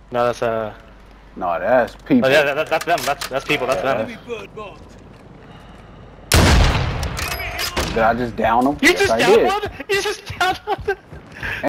No, that's No, that's people. Oh yeah, that's them. That's people. That's them. Did I just down him? You Yes, just I downed did. one. You just downed one.